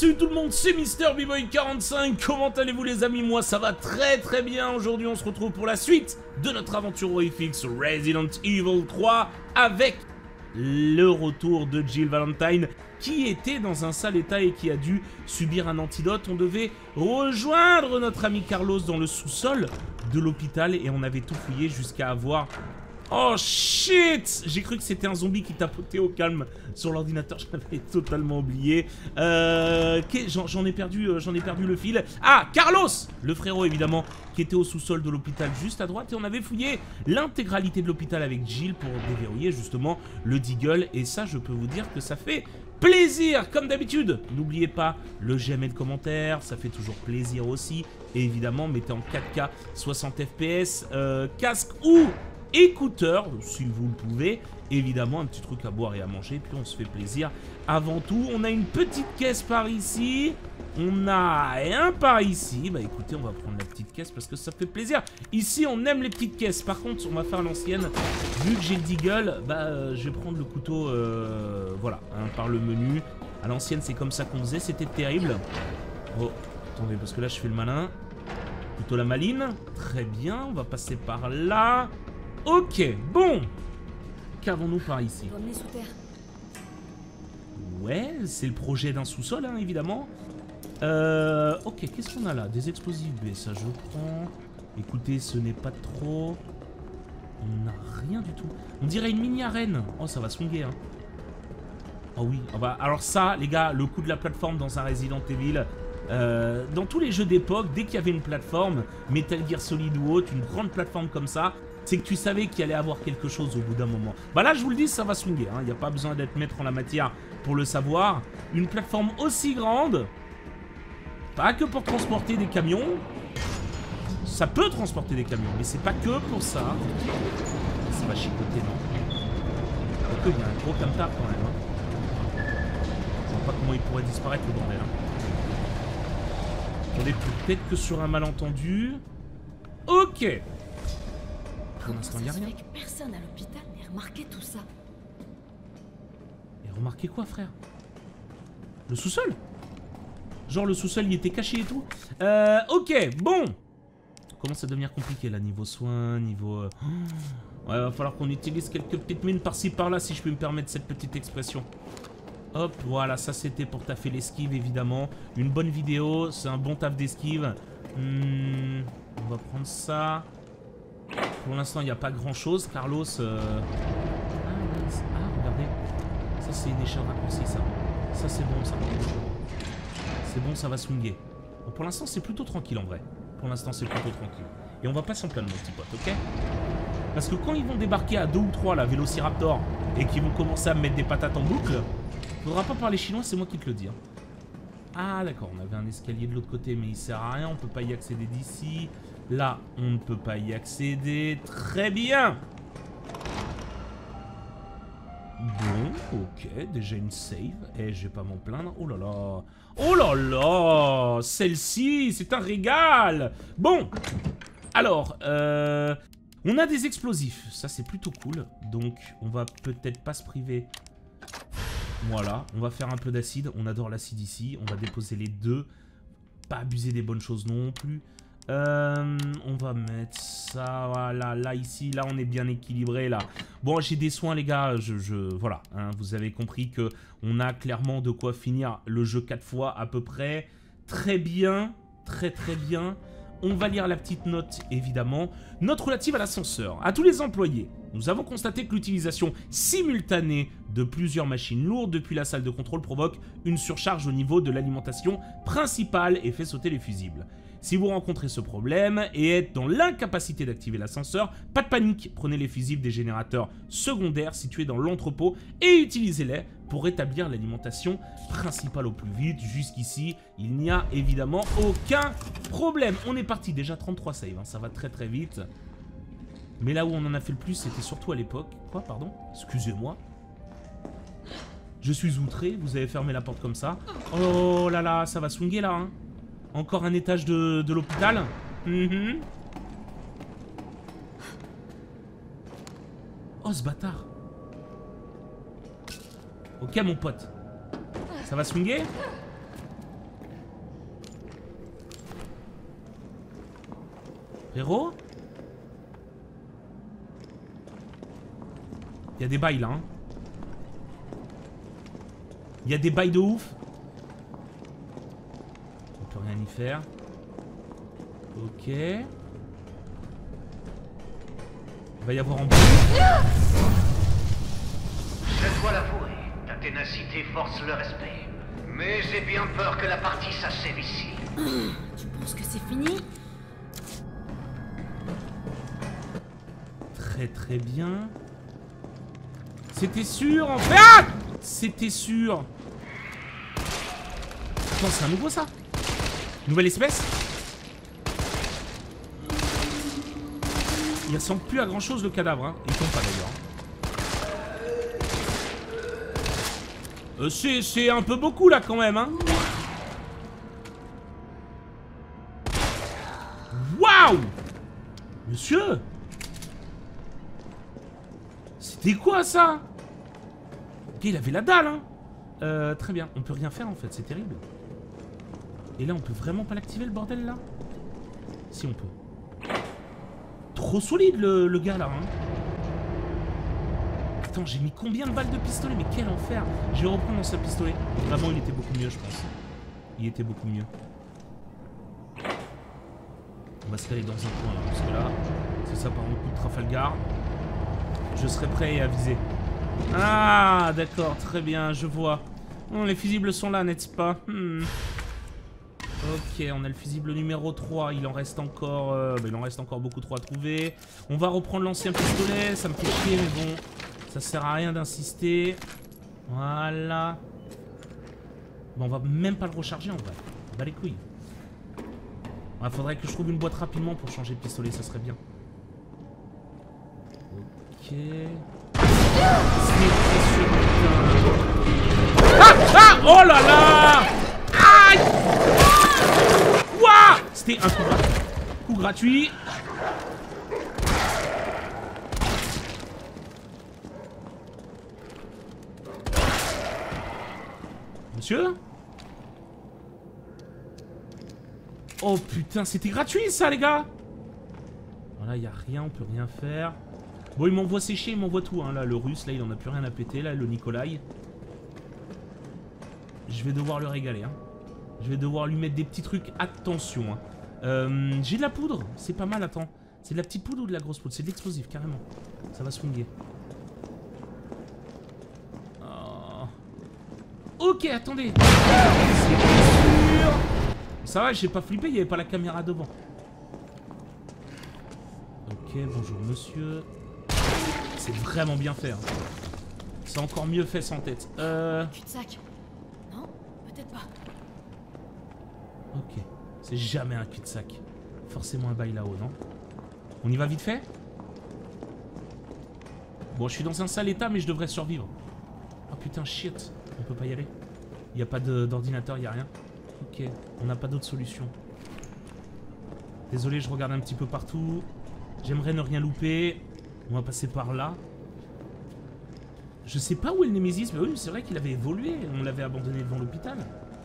Salut tout le monde, c'est MrBboy45. Comment allez-vous les amis? Moi ça va très très bien. Aujourd'hui on se retrouve pour la suite de notre aventure horrifique sur Resident Evil 3 avec le retour de Jill Valentine qui était dans un sale état et qui a dû subir un antidote. On devait rejoindre notre ami Carlos dans le sous-sol de l'hôpital et on avait tout fouillé jusqu'à avoir... Oh shit! J'ai cru que c'était un zombie qui tapotait au calme sur l'ordinateur, j'avais totalement oublié. J'en ai perdu le fil. Ah, Carlos! Le frérot évidemment, qui était au sous-sol de l'hôpital juste à droite. Et on avait fouillé l'intégralité de l'hôpital avec Jill pour déverrouiller justement le Deagle. Et ça, je peux vous dire que ça fait plaisir, comme d'habitude. N'oubliez pas le j'aime et le commentaire, ça fait toujours plaisir aussi. Et évidemment, mettez en 4K 60 FPS, casque ou... écouteurs, si vous le pouvez, évidemment un petit truc à boire et à manger, puis on se fait plaisir. Avant tout, on a une petite caisse par ici, on a un par ici. Bah écoutez, on va prendre la petite caisse parce que ça fait plaisir. Ici, on aime les petites caisses. Par contre, on va faire l'ancienne. Vu que j'ai le Deagle, bah je vais prendre le couteau, voilà, hein, par le menu. À l'ancienne, c'est comme ça qu'on faisait, c'était terrible. Oh, attendez, parce que là, je fais le malin. Plutôt la maline. Très bien, on va passer par là. Ok, bon. Qu'avons-nous par ici? Ouais, c'est le projet d'un sous-sol, hein, évidemment. Ok, qu'est-ce qu'on a là? Des explosifs B, ça je prends. Écoutez, ce n'est pas trop... On n'a rien du tout. On dirait une mini-arène. Oh, ça va swinguer, hein. Oh oui, oh bah, alors ça, les gars, le coup de la plateforme dans un Resident Evil... dans tous les jeux d'époque, dès qu'il y avait une plateforme, Metal Gear Solid ou autre, une grande plateforme comme ça, c'est que tu savais qu'il allait avoir quelque chose au bout d'un moment. Bah là, je vous le dis, ça va swinguer, hein. Il n'y a pas besoin d'être maître en la matière pour le savoir. Une plateforme aussi grande, pas que pour transporter des camions. Ça peut transporter des camions, mais c'est pas que pour ça. Ça va chicoter, non? Il y a un gros camtar quand même, hein. Je vois pas comment il pourrait disparaître le bordel, hein. Attendez, peut-être que sur un malentendu... Ok. Pour l'instant, il n'y a rien. Personne à l'hôpital n'ait remarqué tout ça. Et remarquez quoi, frère? Le sous-sol? Genre, le sous-sol, il était caché et tout? Ok, bon. Ça commence à devenir compliqué, là, niveau soins, niveau... Ouais, va falloir qu'on utilise quelques petites mines par-ci, par-là, si je peux me permettre cette petite expression. Hop, voilà, ça c'était pour taffer l'esquive, évidemment. Une bonne vidéo, c'est un bon taf d'esquive. On va prendre ça. Pour l'instant, il n'y a pas grand-chose. Carlos... Ah, regardez. Ça, c'est une échelle raccourcie, ça. Ça, c'est bon, ça. C'est bon, ça va swinguer. Bon, pour l'instant, c'est plutôt tranquille, en vrai. Pour l'instant, c'est plutôt tranquille. Et on va pas s'en plaindre, mon petit pote, ok? Parce que quand ils vont débarquer à 2 ou 3, la Vélociraptor, et qu'ils vont commencer à me mettre des patates en boucle... Faudra pas parler chinois, c'est moi qui te le dis. Hein. Ah d'accord, on avait un escalier de l'autre côté, mais il sert à rien, on peut pas y accéder d'ici. Là, on ne peut pas y accéder. Très bien. Bon, ok, déjà une save. Et je vais pas m'en plaindre. Oh là là. Oh là là. Celle-ci, c'est un régal. Bon. Alors, on a des explosifs. Ça, c'est plutôt cool. Donc, on va peut-être pas se priver... Voilà, on va faire un peu d'acide. On adore l'acide ici. On va déposer les deux. Pas abuser des bonnes choses non plus. On va mettre ça, voilà, là, ici. Là, on est bien équilibré, là. Bon, j'ai des soins, les gars. Voilà, hein, vous avez compris que on a clairement de quoi finir le jeu 4 fois à peu près. Très bien. Très, très bien. On va lire la petite note, évidemment. Note relative à l'ascenseur. À tous les employés, nous avons constaté que l'utilisation simultanée de plusieurs machines lourdes depuis la salle de contrôle provoque une surcharge au niveau de l'alimentation principale et fait sauter les fusibles. Si vous rencontrez ce problème et êtes dans l'incapacité d'activer l'ascenseur, pas de panique, prenez les fusibles des générateurs secondaires situés dans l'entrepôt et utilisez-les pour rétablir l'alimentation principale au plus vite. Jusqu'ici, il n'y a évidemment aucun problème. On est parti, déjà 33 saves, hein, ça va très très vite. Mais là où on en a fait le plus, c'était surtout à l'époque. Quoi, pardon? Excusez-moi. Je suis outré, vous avez fermé la porte comme ça. Oh là là, ça va swinguer là, hein. Encore un étage de l'hôpital. Oh, ce bâtard. Ok, mon pote. Ça va swinguer? Frérot? Il y a des bails là, hein. Il y a des bails de ouf. On peut rien y faire. Ok. Il va y avoir en bas. Je dois l'avouer, ta ténacité force le respect. Mais j'ai bien peur que la partie s'achève ici. Tu penses que c'est fini? Très très bien. C'était sûr en fait. Ah! C'était sûr. Attends, c'est un nouveau ça? Nouvelle espèce? Il ressemble plus à grand chose le cadavre, hein. Il tombe pas d'ailleurs. C'est un peu beaucoup là quand même, hein. Waouh! Monsieur! C'était quoi ça? Ok, il avait la dalle, hein. Très bien, on peut rien faire en fait, c'est terrible. Et là, on peut vraiment pas l'activer le bordel là? Si, on peut. Trop solide le gars là, hein. Attends, j'ai mis combien de balles de pistolet? Mais quel enfer! Je vais reprendre sa pistolet. Vraiment, il était beaucoup mieux, je pense. Il était beaucoup mieux. On va se caler dans un coin là, parce que là, si ça part en coup de Trafalgar, je serai prêt à viser. Ah, d'accord, très bien, je vois. Oh, les fusibles sont là, n'est-ce pas? Ok, on a le fusible numéro 3, il en reste encore beaucoup trop à trouver. On va reprendre l'ancien pistolet, ça me fait chier, mais bon, ça sert à rien d'insister. Voilà. Bon, on va même pas le recharger en vrai. Bah les couilles. Il faudrait que je trouve une boîte rapidement pour changer de pistolet, ça serait bien. Ok. Ah! Oh là là! Aïe! Ouah! C'était un coup gratuit. Monsieur? Oh putain, c'était gratuit ça les gars! Voilà, y a rien, on peut rien faire. Bon, il m'envoie sécher, il m'envoie tout, hein. Là, le russe, là, il en a plus rien à péter. Là, le Nikolai. Je vais devoir le régaler, hein. Je vais devoir lui mettre des petits trucs. Attention, hein. J'ai de la poudre. C'est pas mal, attends. C'est de la petite poudre ou de la grosse poudre? C'est de l'explosif, carrément. Ça va swinguer. Oh. Ok, attendez. C'est sûr. Ça va, j'ai pas flippé, il n'y avait pas la caméra devant. Ok, bonjour monsieur. C'est vraiment bien fait. Hein. C'est encore mieux fait sans tête. Cul-de-sac. Non, peut-être pas. Ok. C'est jamais un cul-de-sac. Forcément un bail là-haut, non? On y va vite fait? Bon, je suis dans un sale état, mais je devrais survivre. Oh putain, shit. On peut pas y aller. Il n'y a pas d'ordinateur, il n'y a rien. Ok, on n'a pas d'autre solution. Désolé, je regarde un petit peu partout. J'aimerais ne rien louper. On va passer par là. Je sais pas où est le Némésis, mais oui, c'est vrai qu'il avait évolué. On l'avait abandonné devant l'hôpital.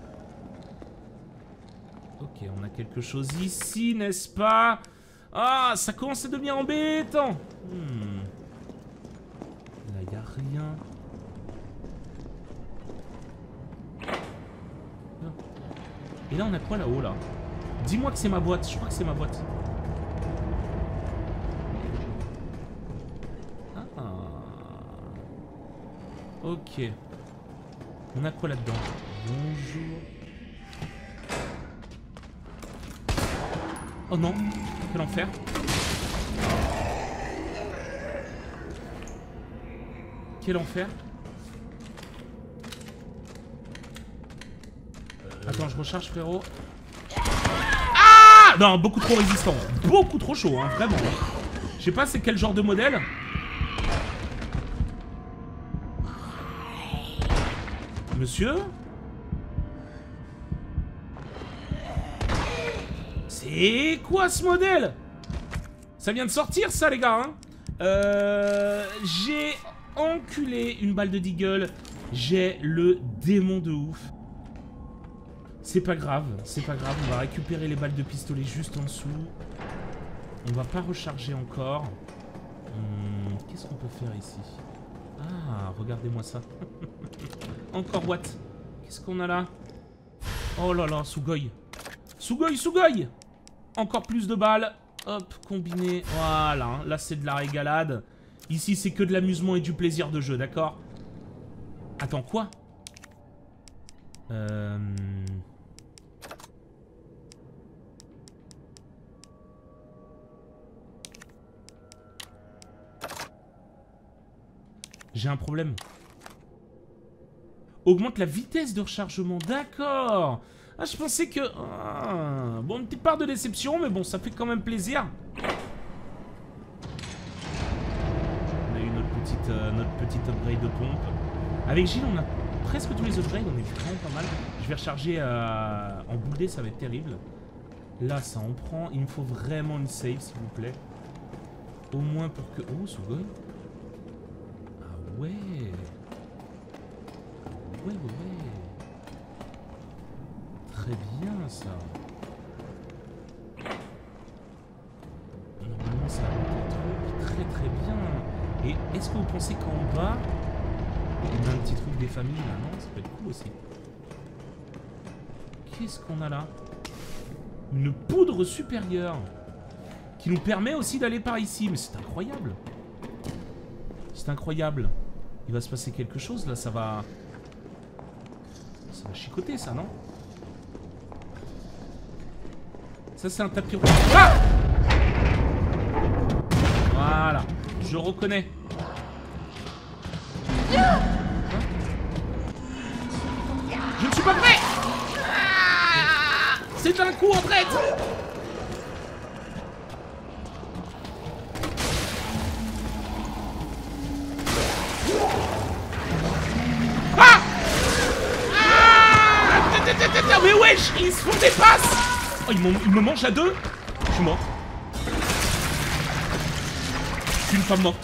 Ok, on a quelque chose ici, n'est-ce pas? Ah, ça commence à devenir embêtant. Là, il n'y a rien. Et là, on a quoi là-haut, là? Dis-moi que c'est ma boîte. Je crois que c'est ma boîte. Ok. On a quoi là-dedans? Bonjour. Oh non. Quel enfer. Quel enfer. Attends, je recharge, frérot. Ah! Non, beaucoup trop résistant. Beaucoup trop chaud, hein, vraiment. Je sais pas c'est quel genre de modèle. Monsieur? C'est quoi ce modèle? Ça vient de sortir ça les gars, hein. J'ai enculé une balle de Deagle. J'ai le démon de ouf. C'est pas grave, on va récupérer les balles de pistolet juste en dessous. On va pas recharger encore. Qu'est-ce qu'on peut faire ici? Ah, regardez-moi ça. Encore what? Qu'est-ce qu'on a là? Oh là là, Sugoi. Sugoi, Sugoi! Encore plus de balles. Hop, combiné. Voilà, là c'est de la régalade. Ici c'est que de l'amusement et du plaisir de jeu, d'accord? Attends, quoi? J'ai un problème. Augmente la vitesse de rechargement, d'accord. Ah, je pensais que... Ah, bon, une petite part de déception, mais bon, ça fait quand même plaisir. On a eu notre petite upgrade de pompe. Avec Gilles, on a presque tous les upgrades, on est vraiment pas mal. Je vais recharger en boulet, ça va être terrible. Là, ça en prend. Il me faut vraiment une save, s'il vous plaît. Au moins pour que... Oh, Sugoi. Ah ouais. Ouais. Très bien, ça. Normalement, ça va être très bien. Et est-ce que vous pensez qu'en bas, on a un petit truc des familles là? Non, ça peut être cool aussi. Qu'est-ce qu'on a là? Une poudre supérieure qui nous permet aussi d'aller par ici. Mais c'est incroyable. C'est incroyable. Il va se passer quelque chose là, ça va chicoter ça, non? Ça c'est un tapis rouge. Ah! Voilà, je reconnais. Hein? Je ne suis pas prêt. C'est un coup en traite. Mais wesh, ils se font des passes. Oh, ils me mangent à deux. Je suis mort. Je suis une femme morte.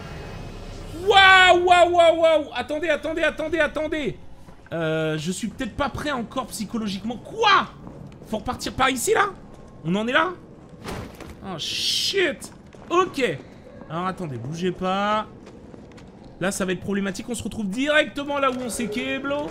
Waouh. Attendez. Je suis peut-être pas prêt encore psychologiquement. Quoi? Faut repartir par ici, là? On en est là? Oh, shit. Ok. Alors, attendez, bougez pas. Là, ça va être problématique. On se retrouve directement là où on s'est kéblo.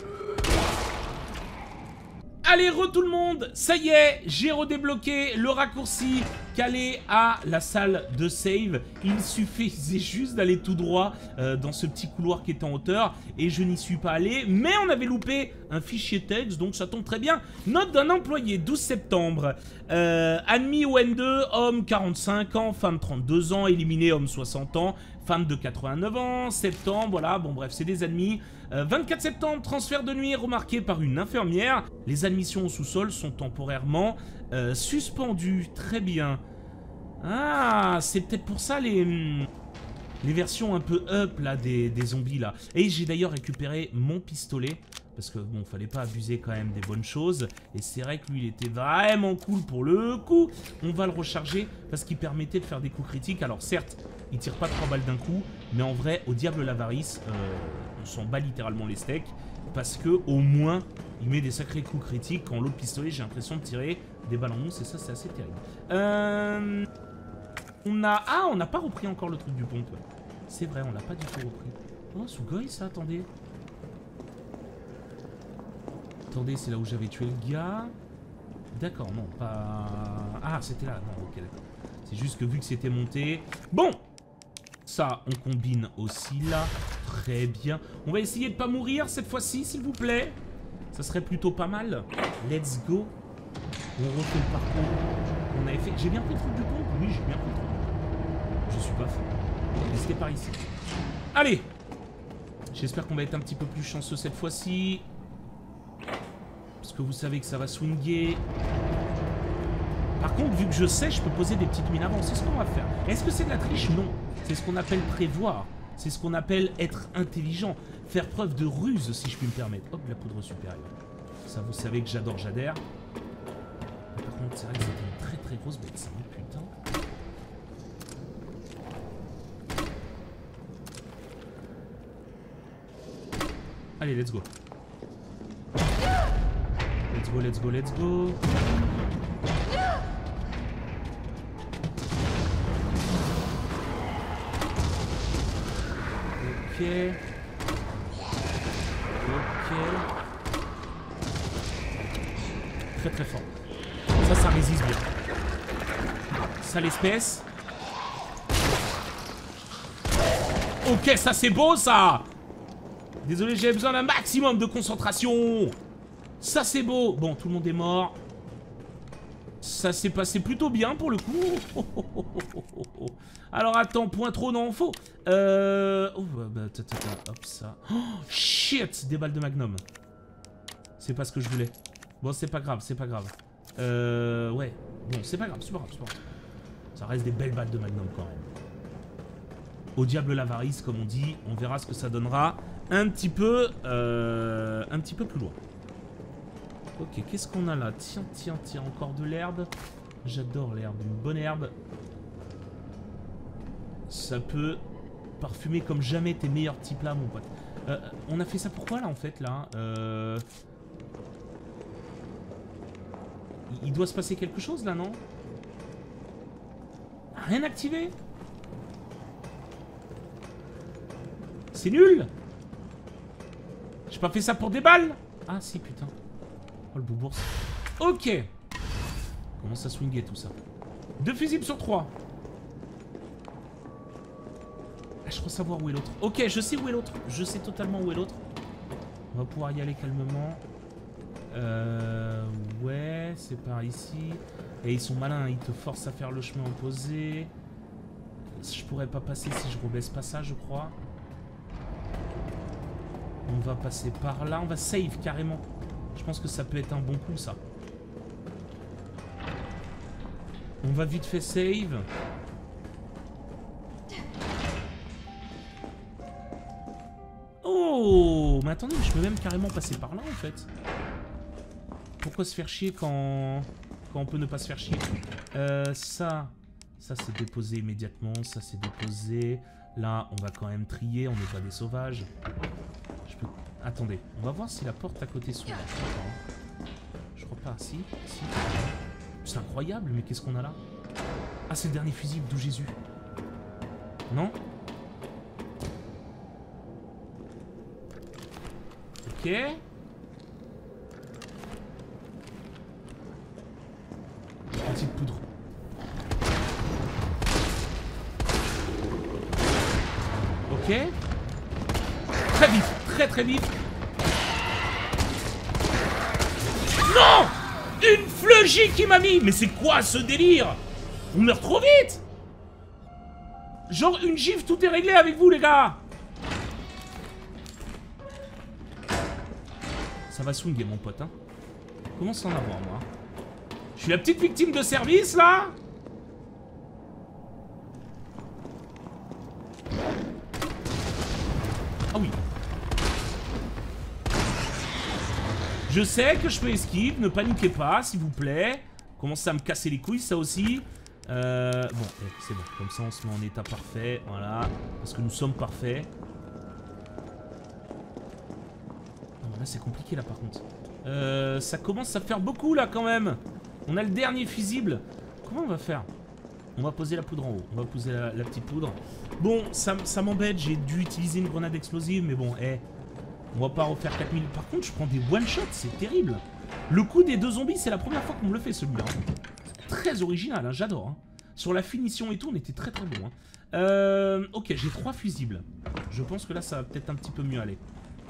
Allez, tout le monde, ça y est, j'ai redébloqué le raccourci calé à la salle de save. Il suffisait juste d'aller tout droit dans ce petit couloir qui est en hauteur et je n'y suis pas allé. Mais on avait loupé un fichier texte, donc ça tombe très bien. Note d'un employé, 12 septembre. Admis au N2, homme 45 ans, femme 32 ans, éliminé homme 60 ans, femme de 89 ans, septembre, voilà, bon bref, c'est des admis. 24 septembre, transfert de nuit remarqué par une infirmière. Les admissions au sous-sol sont temporairement suspendues. Très bien. Ah, c'est peut-être pour ça les versions un peu up là des zombies là. Et j'ai d'ailleurs récupéré mon pistolet. Parce que bon, fallait pas abuser quand même des bonnes choses. Et c'est vrai que lui, il était vraiment cool pour le coup. On va le recharger parce qu'il permettait de faire des coups critiques. Alors certes, il tire pas 3 balles d'un coup. Mais en vrai, au diable l'avarice, on s'en bat littéralement les steaks. Parce que au moins, il met des sacrés coups critiques. Quand l'autre pistolet, j'ai l'impression de tirer des balles en mousse. Et ça, c'est assez terrible. On n'a pas repris encore le truc du pompe. C'est vrai, on l'a pas du tout repris. Oh, Sugoi, ça, attendez. Attendez, c'est là où j'avais tué le gars. D'accord, non, pas... Ah, c'était là. Non, ok, d'accord. C'est juste que vu que c'était monté... Bon! Ça, on combine aussi là. Très bien. On va essayer de pas mourir cette fois-ci, s'il vous plaît. Ça serait plutôt pas mal. Let's go. On refait le parcours. On avait fait... J'ai bien pris le truc du pompe? Oui, j'ai bien pris le truc du pompe. Je suis pas fou. C'était par ici. Allez! J'espère qu'on va être un petit peu plus chanceux cette fois-ci. Parce que vous savez que ça va swinguer. Par contre, vu que je sais, je peux poser des petites mines avant. C'est ce qu'on va faire. Est-ce que c'est de la triche? Non. C'est ce qu'on appelle prévoir. C'est ce qu'on appelle être intelligent. Faire preuve de ruse, si je puis me permettre. Hop, la poudre supérieure. Ça, vous savez que j'adère. Par contre, c'est vrai que c'était une très grosse bête, ça. Putain. Allez, let's go. Let's go. Ok. Ok. Très très fort. Ça résiste bien. Ça l'espèce. Ok, ça c'est beau ça. Désolé, j'ai besoin d'un maximum de concentration. Ça c'est beau. Bon, tout le monde est mort. Ça s'est passé plutôt bien pour le coup. Alors attends, point trop, non, faux. Oh, bah, hop, ça. Oh, shit, des balles de magnum. C'est pas ce que je voulais. Bon, c'est pas grave, c'est pas grave. Ouais. Bon, c'est pas grave, c'est pas grave, c'est pas grave. Ça reste des belles balles de magnum quand même. Au diable l'avarice, comme on dit. On verra ce que ça donnera un petit peu plus loin. Ok, qu'est-ce qu'on a là? Tiens, tiens, tiens, encore de l'herbe. J'adore l'herbe, une bonne herbe. Ça peut parfumer comme jamais tes meilleurs petits plats, mon pote. On a fait ça pourquoi là en fait là? Il doit se passer quelque chose là, non? Rien activé? C'est nul! J'ai pas fait ça pour des balles? Ah si, putain. Oh le boubours. Ok. Commence à swinguer tout ça. 2 fusibles sur 3. Ah, je crois savoir où est l'autre. Ok, je sais où est l'autre. Je sais totalement où est l'autre. On va pouvoir y aller calmement. Ouais, c'est par ici. Et ils sont malins, ils te forcent à faire le chemin opposé. Je pourrais pas passer si je rebaisse pas ça, je crois. On va passer par là. On va save carrément. Je pense que ça peut être un bon coup, ça. On va vite fait save. Oh, mais attendez, je peux même carrément passer par là, en fait. Pourquoi se faire chier quand on peut ne pas se faire chier? Ça c'est déposé immédiatement. Ça c'est déposé. Là, on va quand même trier. On n'est pas des sauvages. Je peux... Attendez, on va voir si la porte à côté s'ouvre. Je crois pas. Si, si. C'est incroyable, mais qu'est-ce qu'on a là? Ah, c'est le dernier fusible d'où Jésus. Non? Ok. Petite poudre. Ok. Très vite, très très vite. Non! Une fleugie qui m'a mis. Mais c'est quoi ce délire? On meurt trop vite. Genre une gifle, tout est réglé avec vous les gars. Ça va swinguer mon pote hein. Comment s'en avoir moi? Je suis la petite victime de service là. Ah oui. Je sais que je peux esquive, ne paniquez pas s'il vous plaît. Commencez à me casser les couilles ça aussi. Bon, c'est bon, comme ça on se met en état parfait, voilà. Parce que nous sommes parfaits. Non, là c'est compliqué là par contre. Ça commence à faire beaucoup là quand même. On a le dernier fusible. Comment on va faire? On va poser la poudre en haut. On va poser la petite poudre. Bon, ça m'embête. J'ai dû utiliser une grenade explosive. Mais bon, on va pas refaire 4000. Par contre, je prends des one-shots. C'est terrible. Le coup des 2 zombies, c'est la première fois qu'on me le fait celui-là. Très original, hein, j'adore. Hein. Sur la finition et tout, on était très très bon. Hein. Ok, j'ai 3 fusibles. Je pense que là, ça va peut-être un petit peu mieux aller.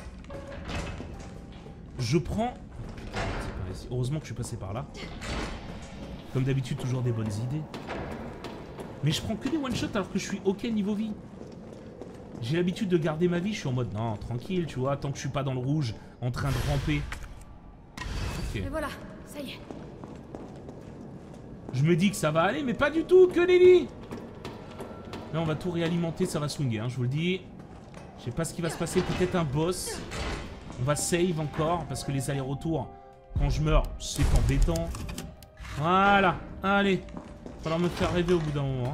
Je prends... Heureusement que je suis passé par là. Comme d'habitude, toujours des bonnes idées. Mais je prends que des one-shots alors que je suis ok niveau vie. J'ai l'habitude de garder ma vie. Je suis en mode, non, tranquille, tu vois, tant que je suis pas dans le rouge, en train de ramper. Ok. Et voilà, ça y est. Je me dis que ça va aller, mais pas du tout, que nenni. Là, on va tout réalimenter, ça va swinguer, hein, je vous le dis. Je sais pas ce qui va se passer, peut-être un boss. On va save encore, parce que les allers-retours, quand je meurs, c'est embêtant. Voilà, allez. Il va falloir me faire rêver au bout d'un moment.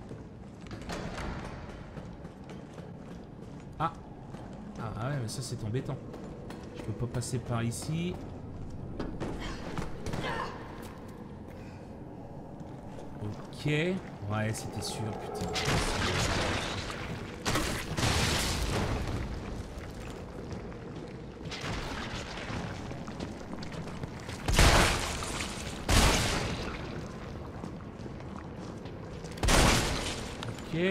Ah. Ah ouais, mais ça c'est embêtant. Je peux pas passer par ici. Ok. Ouais, c'était sûr, putain. Ok.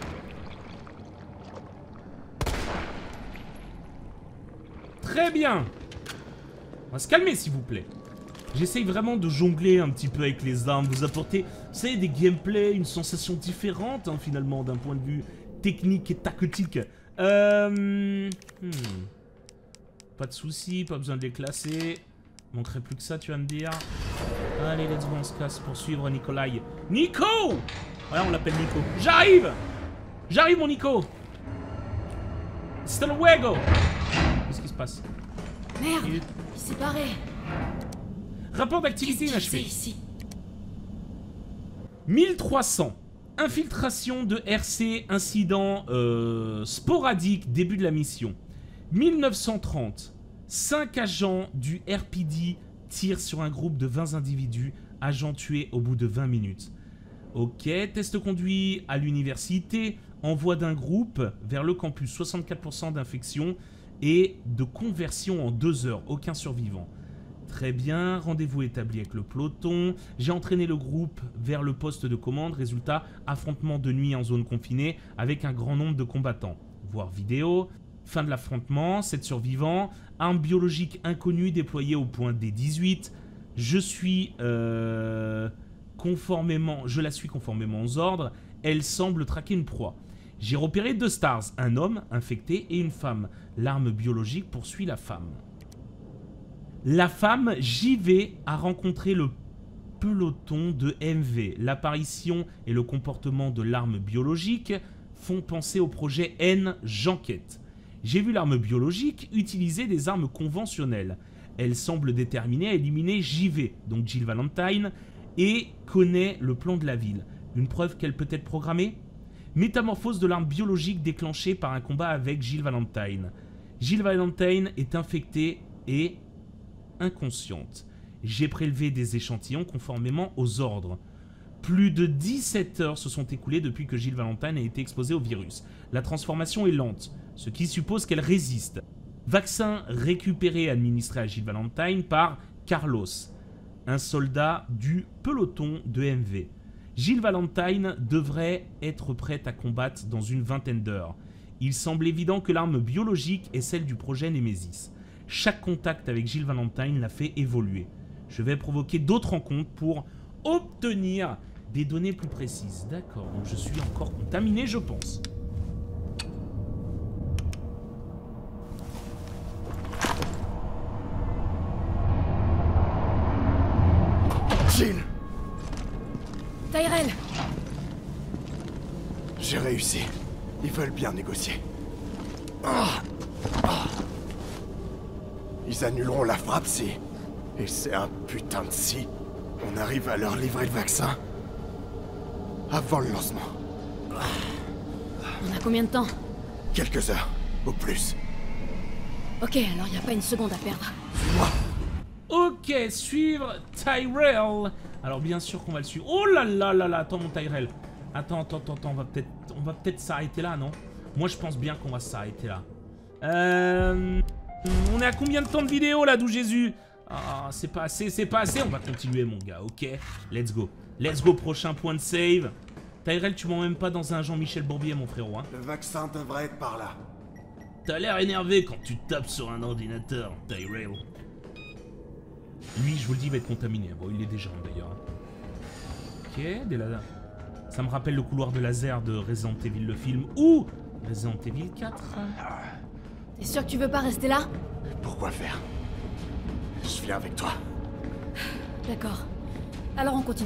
Très bien. On va se calmer s'il vous plaît. J'essaye vraiment de jongler un petit peu avec les armes, vous apporter, vous savez, des gameplays, une sensation différente hein, finalement d'un point de vue technique et tactique. Pas de soucis, pas besoin de les classer. Manquerait plus que ça, tu vas me dire. Allez, let's go, on se casse pour suivre Nikolai. Nico! Voilà, on l'appelle Nico. J'arrive! J'arrive, mon Nico! Hasta luego! Qu'est-ce qui se passe? Merde, il s'est barré. Rapport d'activité inachevé. Ici. 1300. Infiltration de RC, incident sporadique, début de la mission. 1930. 5 agents du RPD tirent sur un groupe de 20 individus, agents tués au bout de 20 minutes. Ok, test conduit à l'université, envoi d'un groupe vers le campus, 64% d'infection et de conversion en 2 heures, aucun survivant. Très bien, rendez-vous établi avec le peloton. J'ai entraîné le groupe vers le poste de commande. Résultat, affrontement de nuit en zone confinée avec un grand nombre de combattants. Voir vidéo. Fin de l'affrontement, 7 survivants. Arme biologique inconnue déployée au point D18. Je la suis conformément aux ordres. Elle semble traquer une proie. J'ai repéré 2 stars, un homme infecté et une femme. L'arme biologique poursuit la femme. La femme, JV, a rencontré le peloton de MV. L'apparition et le comportement de l'arme biologique font penser au projet N, j'enquête. J'ai vu l'arme biologique utiliser des armes conventionnelles. Elle semble déterminée à éliminer JV, donc Jill Valentine, et connaît le plan de la ville. Une preuve qu'elle peut être programmée? Métamorphose de l'arme biologique déclenchée par un combat avec Jill Valentine. Jill Valentine est infectée et inconsciente. J'ai prélevé des échantillons conformément aux ordres. Plus de 17 heures se sont écoulées depuis que Jill Valentine a été exposée au virus. La transformation est lente, ce qui suppose qu'elle résiste. Vaccin récupéré et administré à Jill Valentine par Carlos, un soldat du peloton de MV. Jill Valentine devrait être prête à combattre dans une vingtaine d'heures. Il semble évident que l'arme biologique est celle du projet Nemesis. Chaque contact avec Jill Valentine l'a fait évoluer. Je vais provoquer d'autres rencontres pour obtenir des données plus précises. D'accord, donc je suis encore contaminé, je pense. Jill! Tyrell! J'ai réussi. Ils veulent bien négocier. Ils annuleront la frappe si... Et c'est un putain de si... On arrive à leur livrer le vaccin... Avant le lancement. On a combien de temps? Quelques heures, au plus. Ok, alors y a pas une seconde à perdre. Suis-moi. Ok, suivre Tyrell. Alors bien sûr qu'on va le suivre. Oh là là là là, attends mon Tyrell. Attends, on va peut-être s'arrêter là, non? Moi je pense bien qu'on va s'arrêter là. On est à combien de temps de vidéo là, d'où Jésus? Ah, c'est pas assez, on va continuer mon gars, ok? Let's go, prochain point de save. Tyrell, tu m'en même pas dans un Jean-Michel Bourbier mon frérot, hein? Le vaccin devrait être par là. T'as l'air énervé quand tu tapes sur un ordinateur, Tyrell. Lui, je vous le dis, il va être contaminé. Bon, il est déjà d'ailleurs. Ok, des lasers. Ça me rappelle le couloir de laser de Resident Evil le film ou Resident Evil 4. T'es sûr que tu veux pas rester là? Pourquoi faire? Je viens avec toi. D'accord. Alors on continue.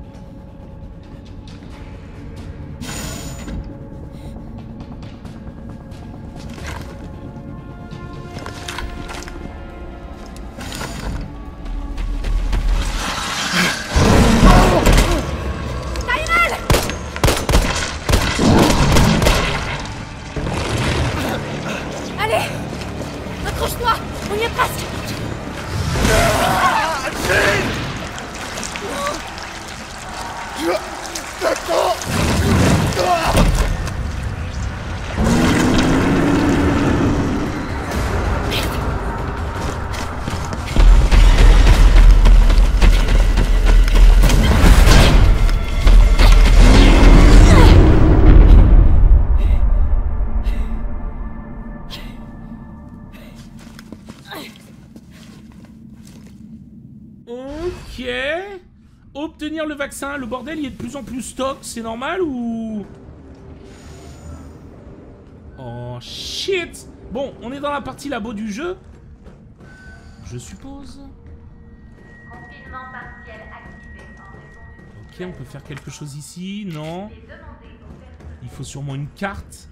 Accroche-toi, on y est presque. obtenir le vaccin? Le bordel, il est de plus en plus stock, c'est normal ou... Oh, shit! Bon, on est dans la partie labo du jeu. Je suppose. Confinement partiel activé en raison du... Ok, on peut faire quelque chose ici, non? Il faut sûrement une carte.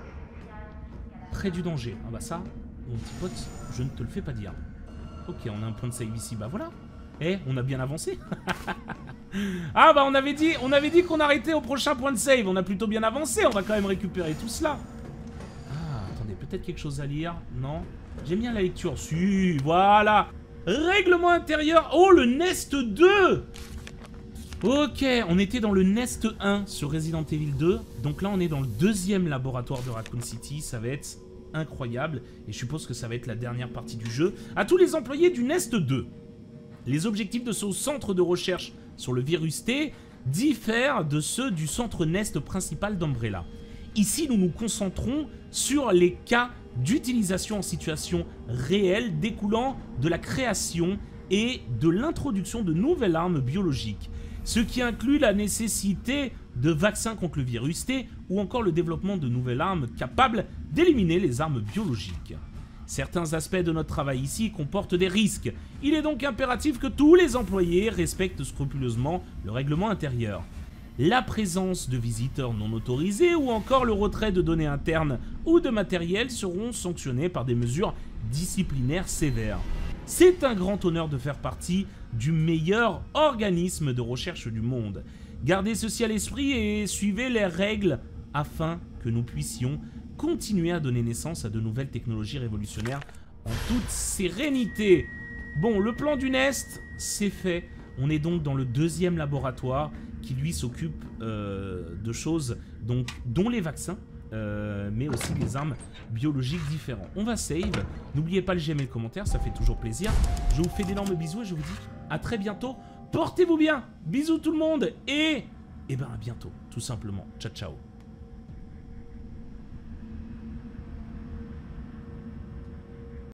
Près du danger. Ah bah ça, mon petit pote, je ne te le fais pas dire. Ok, on a un point de save ici, bah voilà. Eh, on a bien avancé. Ah bah on avait dit qu'on arrêtait au prochain point de save. On a plutôt bien avancé, on va quand même récupérer tout cela. Ah, attendez, peut-être quelque chose à lire? Non? J'aime bien la lecture. Si, voilà. Règlement intérieur. Oh, le Nest 2. Ok, on était dans le Nest 1 sur Resident Evil 2. Donc là, on est dans le deuxième laboratoire de Raccoon City. Ça va être incroyable. Et je suppose que ça va être la dernière partie du jeu. À tous les employés du Nest 2. Les objectifs de ce centre de recherche sur le virus T diffèrent de ceux du centre Nest principal d'Umbrella. Ici, nous nous concentrons sur les cas d'utilisation en situation réelle découlant de la création et de l'introduction de nouvelles armes biologiques, ce qui inclut la nécessité de vaccins contre le virus T ou encore le développement de nouvelles armes capables d'éliminer les armes biologiques. Certains aspects de notre travail ici comportent des risques. Il est donc impératif que tous les employés respectent scrupuleusement le règlement intérieur. La présence de visiteurs non autorisés ou encore le retrait de données internes ou de matériel seront sanctionnés par des mesures disciplinaires sévères. C'est un grand honneur de faire partie du meilleur organisme de recherche du monde. Gardez ceci à l'esprit et suivez les règles afin que nous puissions continuer à donner naissance à de nouvelles technologies révolutionnaires en toute sérénité. Bon, le plan du Nest, c'est fait. On est donc dans le deuxième laboratoire qui lui s'occupe de choses dont les vaccins, mais aussi des armes biologiques différentes. On va save. N'oubliez pas le j'aime et le commentaire, ça fait toujours plaisir. Je vous fais d'énormes bisous et je vous dis à très bientôt. Portez-vous bien. Bisous tout le monde et ben à bientôt, tout simplement. Ciao, ciao.